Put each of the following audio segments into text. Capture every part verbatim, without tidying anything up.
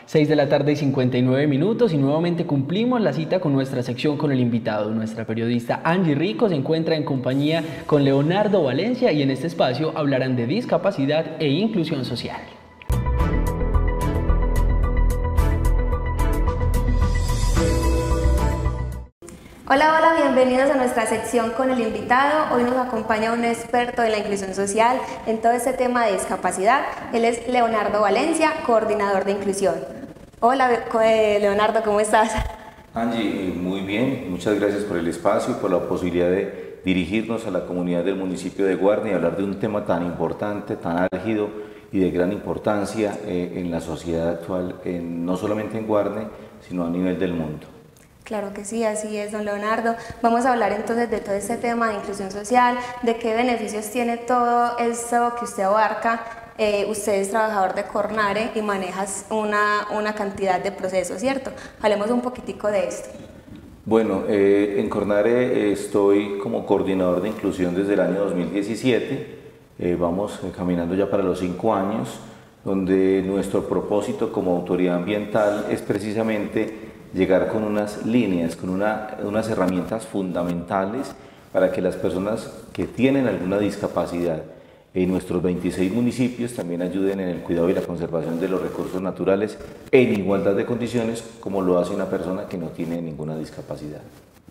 seis de la tarde y cincuenta y nueve minutos y nuevamente cumplimos la cita con nuestra sección con el invitado. Nuestra periodista Angie Rico se encuentra en compañía con Leonardo Valencia y en este espacio hablarán de discapacidad e inclusión social. Hola, hola, bienvenidos a nuestra sección con el invitado. Hoy nos acompaña un experto en la inclusión social en todo este tema de discapacidad. Él es Leonardo Valencia, coordinador de inclusión. Hola, Leonardo, ¿cómo estás? Angie, muy bien, muchas gracias por el espacio y por la posibilidad de dirigirnos a la comunidad del municipio de Guarne y hablar de un tema tan importante, tan álgido y de gran importancia eh, en la sociedad actual, en, no solamente en Guarne, sino a nivel del mundo. Claro que sí, así es, don Leonardo. Vamos a hablar entonces de todo este tema de inclusión social, de qué beneficios tiene todo esto que usted abarca. Eh, usted es trabajador de Cornare y manejas una, una cantidad de procesos, ¿cierto? Hablemos un poquitico de esto. Bueno, eh, en Cornare estoy como coordinador de inclusión desde el año dos mil diecisiete. Eh, vamos caminando ya para los cinco años, donde nuestro propósito como autoridad ambiental es precisamente llegar con unas líneas, con una, unas herramientas fundamentales para que las personas que tienen alguna discapacidad en nuestros veintiséis municipios también ayuden en el cuidado y la conservación de los recursos naturales en igualdad de condiciones como lo hace una persona que no tiene ninguna discapacidad.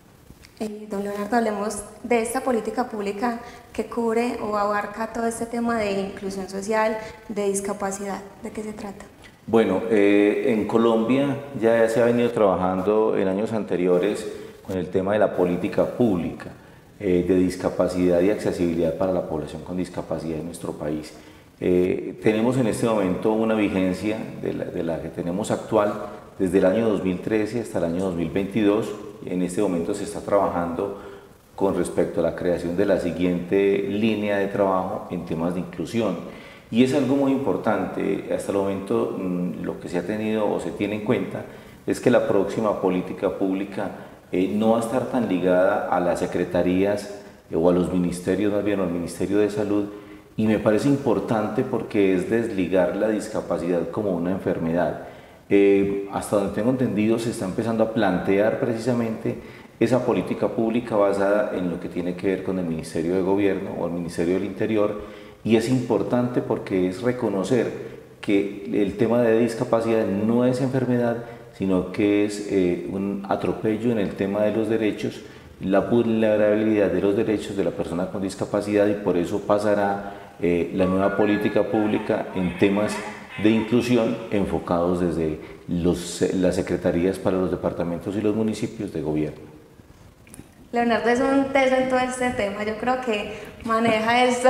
Eh, don Leonardo, hablemos de esta política pública que cubre o abarca todo este tema de inclusión social, de discapacidad. ¿De qué se trata? Bueno, eh, en Colombia ya se ha venido trabajando en años anteriores con el tema de la política pública eh, de discapacidad y accesibilidad para la población con discapacidad en nuestro país. Eh, tenemos en este momento una vigencia de la, de la que tenemos actual desde el año dos mil trece hasta el año dos mil veintidós. En este momento se está trabajando con respecto a la creación de la siguiente línea de trabajo en temas de inclusión. Y es algo muy importante, hasta el momento lo que se ha tenido o se tiene en cuenta es que la próxima política pública eh, no va a estar tan ligada a las secretarías eh, o a los ministerios, más bien al Ministerio de Salud, y me parece importante porque es desligar la discapacidad como una enfermedad. Eh, hasta donde tengo entendido se está empezando a plantear precisamente esa política pública basada en lo que tiene que ver con el Ministerio de Gobierno o el Ministerio del Interior. Y es importante porque es reconocer que el tema de discapacidad no es enfermedad, sino que es eh, un atropello en el tema de los derechos, la vulnerabilidad de los derechos de la persona con discapacidad, y por eso pasará eh, la nueva política pública en temas de inclusión enfocados desde los, las secretarías para los departamentos y los municipios de gobierno. Leonardo es un teso en todo este tema, yo creo que maneja esto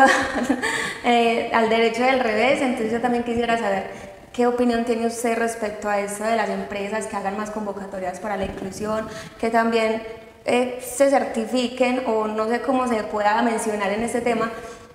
eh, al derecho del revés, entonces yo también quisiera saber qué opinión tiene usted respecto a esto de las empresas que hagan más convocatorias para la inclusión, que también eh, se certifiquen, o no sé cómo se pueda mencionar en este tema,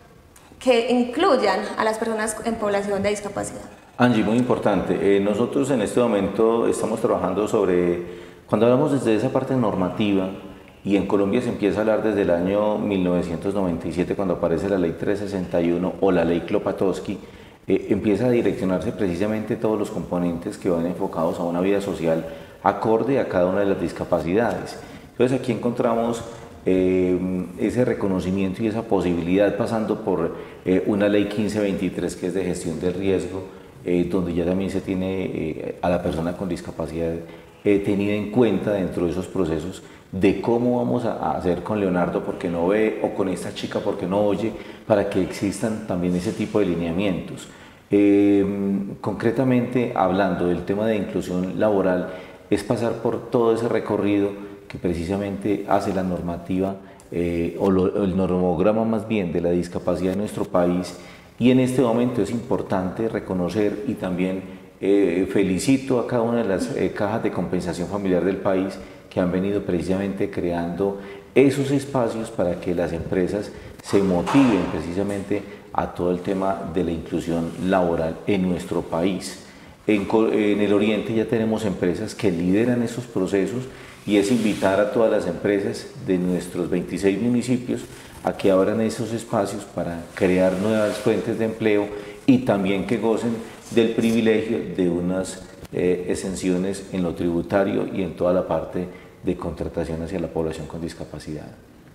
que incluyan a las personas en población de discapacidad. Angie, muy importante, eh, nosotros en este momento estamos trabajando sobre, cuando hablamos desde esa parte normativa, y en Colombia se empieza a hablar desde el año mil novecientos noventa y siete, cuando aparece la ley trescientos sesenta y uno o la ley Klopatowski, eh, empieza a direccionarse precisamente todos los componentes que van enfocados a una vida social acorde a cada una de las discapacidades. Entonces aquí encontramos eh, ese reconocimiento y esa posibilidad pasando por eh, una ley quince veintitrés que es de gestión del riesgo, eh, donde ya también se tiene eh, a la persona con discapacidad eh, tenida en cuenta dentro de esos procesos de cómo vamos a hacer con Leonardo porque no ve, o con esta chica porque no oye, para que existan también ese tipo de lineamientos. Eh, concretamente hablando del tema de inclusión laboral, es pasar por todo ese recorrido que precisamente hace la normativa eh, o lo, el normograma más bien de la discapacidad en nuestro país, y en este momento es importante reconocer y también eh, felicito a cada una de las eh, cajas de compensación familiar del país que han venido precisamente creando esos espacios para que las empresas se motiven precisamente a todo el tema de la inclusión laboral en nuestro país. En, en el Oriente ya tenemos empresas que lideran esos procesos, y es invitar a todas las empresas de nuestros veintiséis municipios a que abran esos espacios para crear nuevas fuentes de empleo y también que gocen del privilegio de unas eh, exenciones en lo tributario y en toda la parte de contratación hacia la población con discapacidad.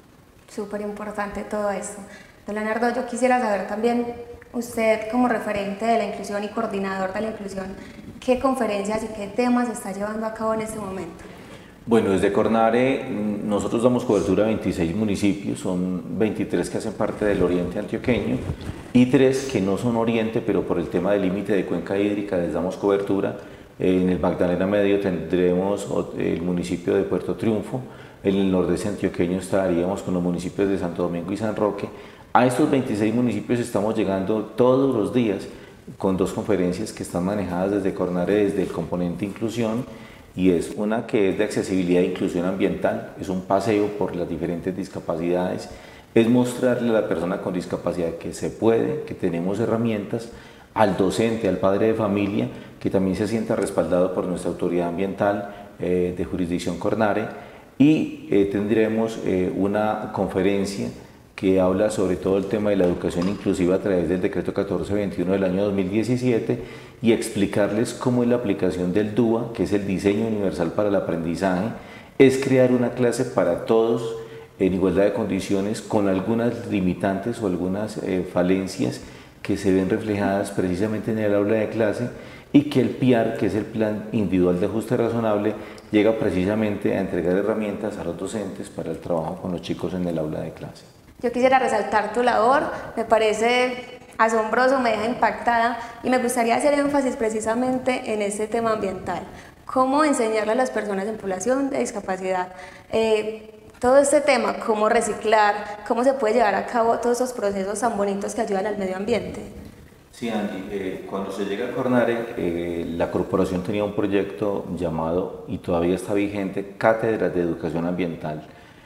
Súper importante todo esto. Don Leonardo, yo quisiera saber también, usted como referente de la inclusión y coordinador de la inclusión, ¿qué conferencias y qué temas está llevando a cabo en este momento? Bueno, desde Cornare nosotros damos cobertura a veintiséis municipios, son veintitrés que hacen parte del oriente antioqueño y tres que no son oriente, pero por el tema del límite de cuenca hídrica les damos cobertura. En el Magdalena Medio tendremos el municipio de Puerto Triunfo, en el nordeste antioqueño estaríamos con los municipios de Santo Domingo y San Roque. A estos veintiséis municipios estamos llegando todos los días con dos conferencias que están manejadas desde Cornare, desde el componente inclusión, y es una que es de accesibilidad e inclusión ambiental, es un paseo por las diferentes discapacidades, es mostrarle a la persona con discapacidad que se puede, que tenemos herramientas, al docente, al padre de familia, que también se sienta respaldado por nuestra autoridad ambiental eh, de jurisdicción Cornare, y eh, tendremos eh, una conferencia que habla sobre todo el tema de la educación inclusiva a través del decreto catorce veintiuno del año dos mil diecisiete y explicarles cómo es la aplicación del D U A, que es el diseño universal para el aprendizaje, es crear una clase para todos en igualdad de condiciones con algunas limitantes o algunas eh, falencias que se ven reflejadas precisamente en el aula de clase y que el P I A R, que es el Plan Individual de Ajuste Razonable, llega precisamente a entregar herramientas a los docentes para el trabajo con los chicos en el aula de clase. Yo quisiera resaltar tu labor, me parece asombroso, me deja impactada y me gustaría hacer énfasis precisamente en este tema ambiental. Cómo enseñarle a las personas en población de discapacidad eh, todo este tema, cómo reciclar, cómo se puede llevar a cabo todos esos procesos tan bonitos que ayudan al medio ambiente. Sí, Andy, eh, cuando se llega a Cornare, eh, la corporación tenía un proyecto llamado, y todavía está vigente, Cátedras de Educación Ambiental.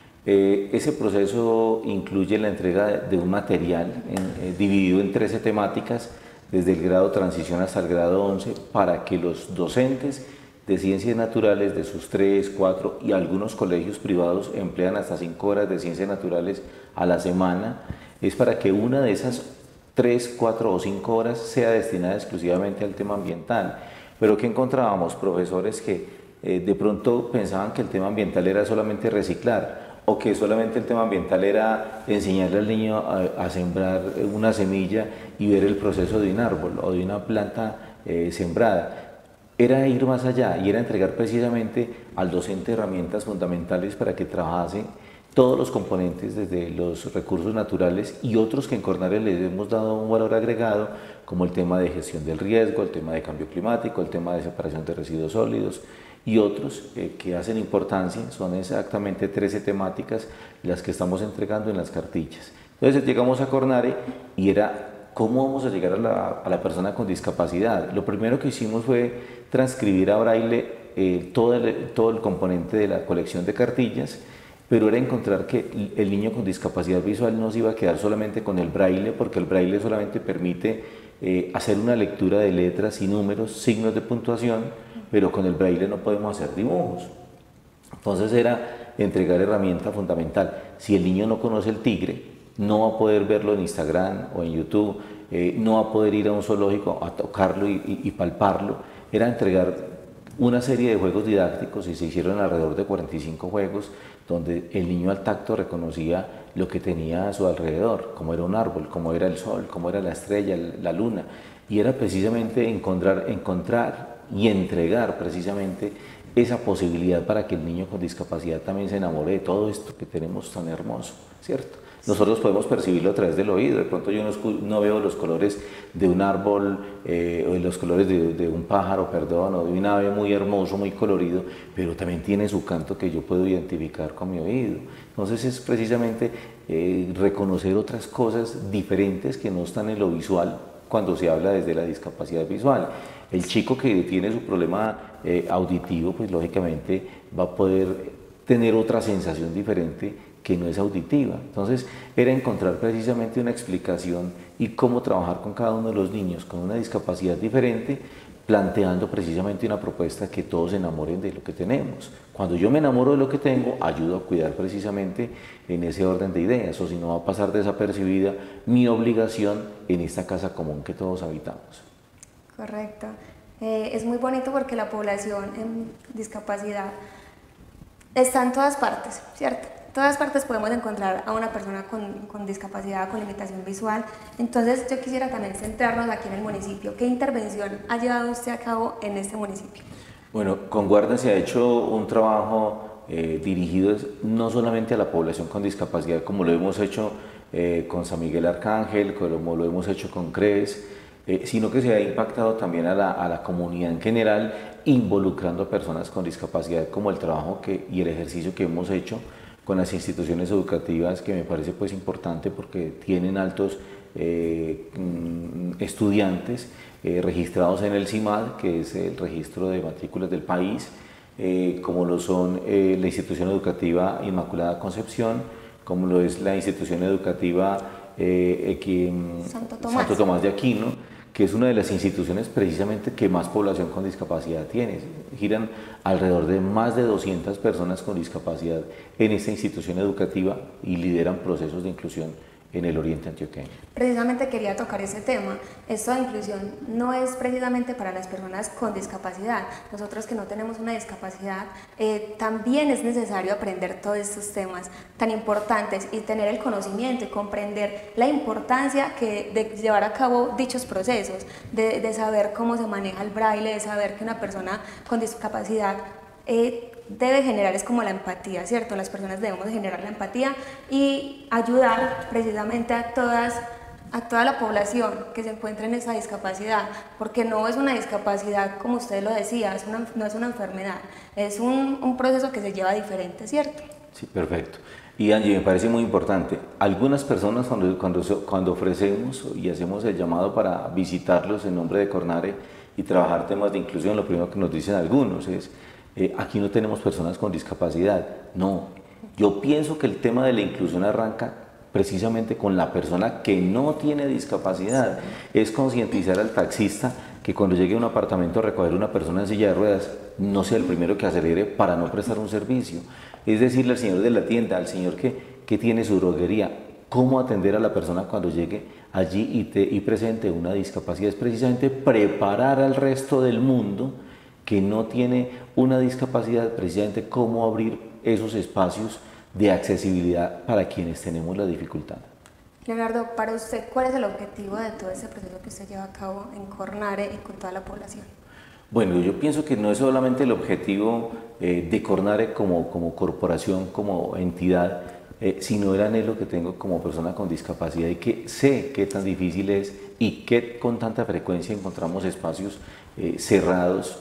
Eh, ese proceso incluye la entrega de un material en, eh, dividido en trece temáticas, desde el grado transición hasta el grado once, para que los docentes de ciencias naturales de sus tres, cuatro y algunos colegios privados emplean hasta cinco horas de ciencias naturales a la semana. Es para que una de esas tres, cuatro o cinco horas sea destinada exclusivamente al tema ambiental. Pero ¿qué encontrábamos? Profesores que eh, de pronto pensaban que el tema ambiental era solamente reciclar, o que solamente el tema ambiental era enseñarle al niño a, a sembrar una semilla y ver el proceso de un árbol o de una planta eh, sembrada. Era ir más allá y era entregar precisamente al docente herramientas fundamentales para que trabajase todos los componentes, desde los recursos naturales y otros que en Cornare les hemos dado un valor agregado, como el tema de gestión del riesgo, el tema de cambio climático, el tema de separación de residuos sólidos, y otros eh, que hacen importancia. Son exactamente trece temáticas las que estamos entregando en las cartillas. Entonces llegamos a Cornare y era cómo vamos a llegar a la, a la persona con discapacidad. Lo primero que hicimos fue transcribir a braille eh, todo, el, todo el componente de la colección de cartillas, pero era encontrar que el niño con discapacidad visual no se iba a quedar solamente con el braille, porque el braille solamente permite eh, hacer una lectura de letras y números, signos de puntuación, pero con el braille no podemos hacer dibujos. Entonces era entregar herramienta fundamental. Si el niño no conoce el tigre, no va a poder verlo en Instagram o en YouTube, eh, no va a poder ir a un zoológico a tocarlo y, y, y palparlo. Era entregar una serie de juegos didácticos, y se hicieron alrededor de cuarenta y cinco juegos, donde el niño al tacto reconocía lo que tenía a su alrededor, cómo era un árbol, cómo era el sol, cómo era la estrella, la luna, y era precisamente encontrar, encontrar y entregar precisamente esa posibilidad para que el niño con discapacidad también se enamore de todo esto que tenemos tan hermoso, ¿cierto? Nosotros podemos percibirlo a través del oído. De pronto yo no, no veo los colores de un árbol eh, o los colores de, de un pájaro, perdón, o de un ave muy hermoso, muy colorido, pero también tiene su canto que yo puedo identificar con mi oído. Entonces es precisamente eh, reconocer otras cosas diferentes que no están en lo visual cuando se habla desde la discapacidad visual. El chico que tiene su problema eh, auditivo, pues lógicamente va a poder tener otra sensación diferente que no es auditiva. Entonces era encontrar precisamente una explicación y cómo trabajar con cada uno de los niños con una discapacidad diferente, planteando precisamente una propuesta que todos se enamoren de lo que tenemos. Cuando yo me enamoro de lo que tengo, ayudo a cuidar precisamente en ese orden de ideas, o si no va a pasar desapercibida mi obligación en esta casa común que todos habitamos. Correcto. Eh, es muy bonito porque la población en discapacidad está en todas partes, ¿cierto? En todas partes podemos encontrar a una persona con, con discapacidad, con limitación visual. Entonces yo quisiera también centrarnos aquí en el municipio. ¿Qué intervención ha llevado usted a cabo en este municipio? Bueno, con Guarda se ha hecho un trabajo eh, dirigido no solamente a la población con discapacidad, como lo hemos hecho eh, con San Miguel Arcángel, como lo hemos hecho con CRES, eh, sino que se ha impactado también a la, a la comunidad en general, involucrando a personas con discapacidad, como el trabajo que, y el ejercicio que hemos hecho con las instituciones educativas, que me parece pues importante porque tienen altos eh, estudiantes eh, registrados en el CIMAD, que es el registro de matrículas del país, eh, como lo son eh, la institución educativa Inmaculada Concepción, como lo es la institución educativa eh, aquí, Santo Tomás. Santo Tomás de Aquino, que es una de las instituciones precisamente que más población con discapacidad tiene. Giran alrededor de más de doscientas personas con discapacidad en esta institución educativa y lideran procesos de inclusión en el oriente antioqueño. Precisamente quería tocar ese tema. Esto de inclusión no es precisamente para las personas con discapacidad. Nosotros que no tenemos una discapacidad, eh, también es necesario aprender todos estos temas tan importantes y tener el conocimiento y comprender la importancia que de llevar a cabo dichos procesos, de, de saber cómo se maneja el braille, de saber que una persona con discapacidad eh, debe generar, es como la empatía, ¿cierto? Las personas debemos generar la empatía y ayudar precisamente a todas, a toda la población que se encuentre en esa discapacidad, porque no es una discapacidad, como usted lo decía, es una, no es una enfermedad, es un, un proceso que se lleva diferente, ¿cierto? Sí, perfecto. Y Angie, me parece muy importante, algunas personas cuando, cuando, cuando ofrecemos y hacemos el llamado para visitarlos en nombre de Cornare y trabajar temas de inclusión, lo primero que nos dicen algunos es: Eh, aquí no tenemos personas con discapacidad. No, yo pienso que el tema de la inclusión arranca precisamente con la persona que no tiene discapacidad. Es concientizar al taxista que cuando llegue a un apartamento a recoger una persona en silla de ruedas, no sea el primero que acelere para no prestar un servicio. Es decirle al señor de la tienda, al señor que, que tiene su droguería, cómo atender a la persona cuando llegue allí y, te, y presente una discapacidad. Es precisamente preparar al resto del mundo que no tiene una discapacidad, precisamente cómo abrir esos espacios de accesibilidad para quienes tenemos la dificultad. Leonardo, para usted, ¿cuál es el objetivo de todo ese proceso que usted lleva a cabo en Cornare y con toda la población? Bueno, yo pienso que no es solamente el objetivo eh, de Cornare como, como corporación, como entidad, eh, sino el anhelo que tengo como persona con discapacidad y que sé qué tan difícil es y que con tanta frecuencia encontramos espacios eh, cerrados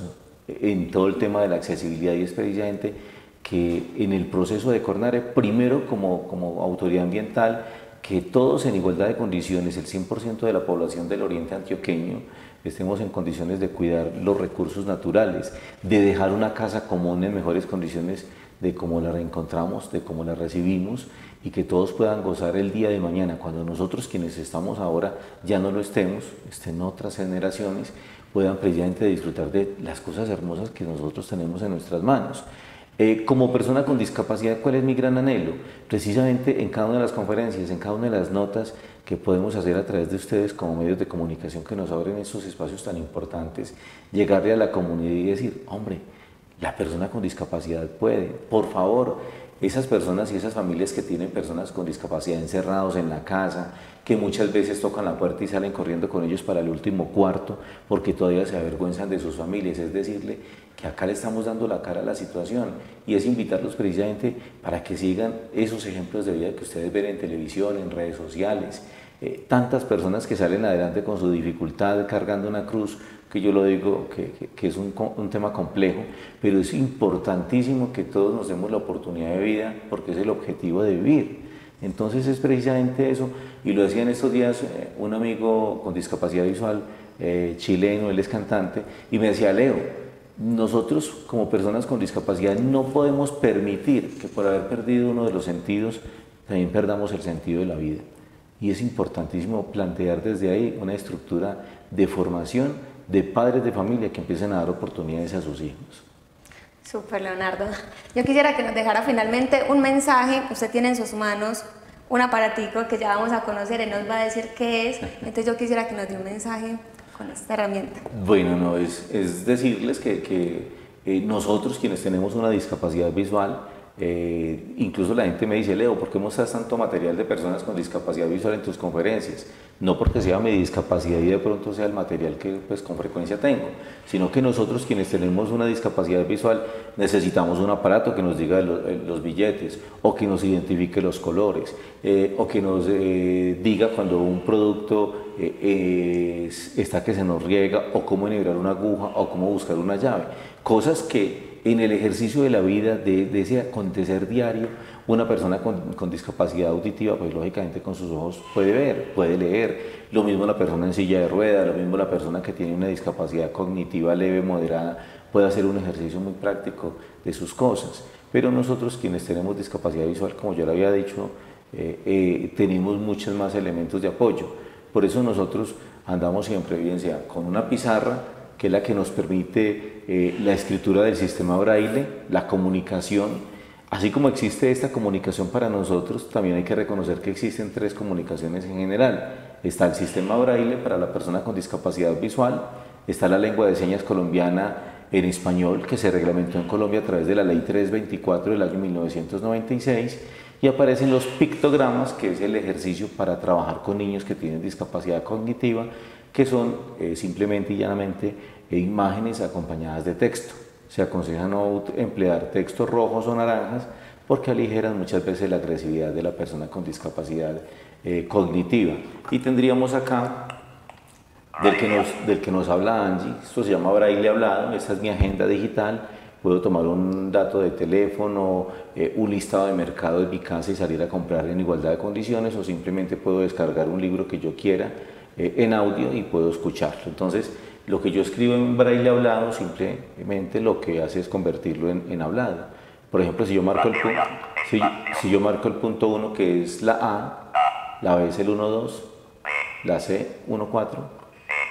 en todo el tema de la accesibilidad, y es precisamente que en el proceso de Cornare, primero como, como autoridad ambiental, que todos en igualdad de condiciones, el cien por ciento de la población del oriente antioqueño, estemos en condiciones de cuidar los recursos naturales, de dejar una casa común en mejores condiciones de cómo la reencontramos, de cómo la recibimos, y que todos puedan gozar el día de mañana, cuando nosotros quienes estamos ahora ya no lo estemos, estén otras generaciones, puedan precisamente disfrutar de las cosas hermosas que nosotros tenemos en nuestras manos. Eh, como persona con discapacidad, ¿cuál es mi gran anhelo? Precisamente en cada una de las conferencias, en cada una de las notas que podemos hacer a través de ustedes como medios de comunicación que nos abren estos espacios tan importantes, llegarle a la comunidad y decir: hombre, la persona con discapacidad puede, por favor. Esas personas y esas familias que tienen personas con discapacidad encerrados en la casa, que muchas veces tocan la puerta y salen corriendo con ellos para el último cuarto porque todavía se avergüenzan de sus familias, es decirle que acá le estamos dando la cara a la situación, y es invitarlos precisamente para que sigan esos ejemplos de vida que ustedes ven en televisión, en redes sociales, eh, tantas personas que salen adelante con su dificultad cargando una cruz, que yo lo digo que, que, que es un, un tema complejo, pero es importantísimo que todos nos demos la oportunidad de vida, porque es el objetivo de vivir. Entonces es precisamente eso, y lo decía en estos días eh, un amigo con discapacidad visual eh, chileno, él es cantante, y me decía: Leo, nosotros como personas con discapacidad no podemos permitir que por haber perdido uno de los sentidos también perdamos el sentido de la vida, y es importantísimo plantear desde ahí una estructura de formación de padres de familia que empiecen a dar oportunidades a sus hijos. Súper, Leonardo. Yo quisiera que nos dejara finalmente un mensaje. Usted tiene en sus manos un aparatico que ya vamos a conocer, él nos va a decir qué es. Entonces yo quisiera que nos dé un mensaje con esta herramienta? Bueno, no, es, es decirles que, que eh, nosotros quienes tenemos una discapacidad visual, eh, incluso la gente me dice, Leo, ¿por qué mostras tanto material de personas con discapacidad visual en tus conferencias? No porque sea mi discapacidad y de pronto sea el material que pues con frecuencia tengo, sino que nosotros quienes tenemos una discapacidad visual necesitamos un aparato que nos diga los, los billetes, o que nos identifique los colores, eh, o que nos eh, diga cuando un producto eh, eh, está que se nos riega, o cómo enhebrar una aguja, o cómo buscar una llave. Cosas que en el ejercicio de la vida, de, de ese acontecer diario, una persona con, con discapacidad auditiva, pues lógicamente con sus ojos puede ver, puede leer. Lo mismo la persona en silla de ruedas, lo mismo la persona que tiene una discapacidad cognitiva leve, moderada, puede hacer un ejercicio muy práctico de sus cosas. Pero nosotros quienes tenemos discapacidad visual, como yo le había dicho, eh, eh, tenemos muchos más elementos de apoyo. Por eso nosotros andamos siempre, bien sea con una pizarra, que es la que nos permite eh, la escritura del sistema braille, la comunicación. Así como existe esta comunicación para nosotros, también hay que reconocer que existen tres comunicaciones en general. Está el sistema braille para la persona con discapacidad visual, está la lengua de señas colombiana en español, que se reglamentó en Colombia a través de la ley trescientos veinticuatro del año mil novecientos noventa y seis, y aparecen los pictogramas, que es el ejercicio para trabajar con niños que tienen discapacidad cognitiva, que son eh, simplemente y llanamente eh, imágenes acompañadas de texto. Se aconseja no emplear textos rojos o naranjas porque aligeran muchas veces la agresividad de la persona con discapacidad eh, cognitiva. Y tendríamos acá, del que, nos, del que nos habla Angie, esto se llama braille hablado, esta es mi agenda digital. Puedo tomar un dato de teléfono, eh, un listado de mercado de mi casa y salir a comprar en igualdad de condiciones, o simplemente puedo descargar un libro que yo quiera eh, en audio y puedo escucharlo. Entonces, lo que yo escribo en braille hablado simplemente lo que hace es convertirlo en, en hablado. Por ejemplo, si yo marco el punto, si, si yo marco el punto uno, que es la A, la B es el uno dos, la C uno cuatro.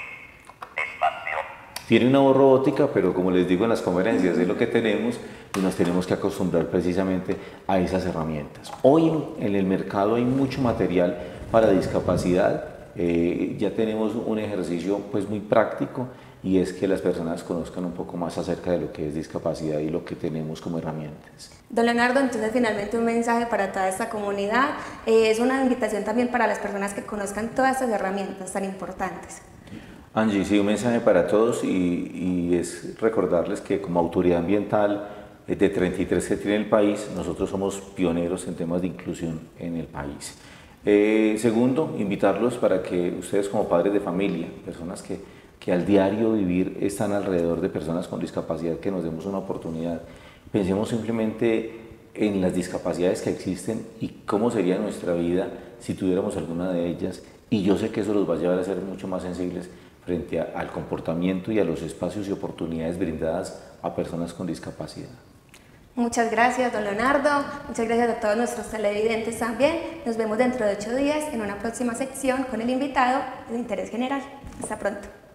Tiene una voz robótica, pero como les digo en las conferencias, es lo que tenemos y nos tenemos que acostumbrar precisamente a esas herramientas. Hoy en el mercado hay mucho material para discapacidad, eh, ya tenemos un ejercicio pues muy práctico, y es que las personas conozcan un poco más acerca de lo que es discapacidad y lo que tenemos como herramientas. Don Leonardo, entonces finalmente un mensaje para toda esta comunidad, eh, es una invitación también para las personas que conozcan todas estas herramientas tan importantes. Angie, sí, un mensaje para todos, y, y es recordarles que como autoridad ambiental de treinta y tres que tiene el país, nosotros somos pioneros en temas de inclusión en el país. Eh, segundo, invitarlos para que ustedes como padres de familia, personas que, que al diario vivir están alrededor de personas con discapacidad, que nos demos una oportunidad. Pensemos simplemente en las discapacidades que existen y cómo sería nuestra vida si tuviéramos alguna de ellas, y yo sé que eso los va a llevar a ser mucho más sensibles frente a, al comportamiento y a los espacios y oportunidades brindadas a personas con discapacidad. Muchas gracias, don Leonardo. Muchas gracias a todos nuestros televidentes también. Nos vemos dentro de ocho días en una próxima sección con el invitado de interés general. Hasta pronto.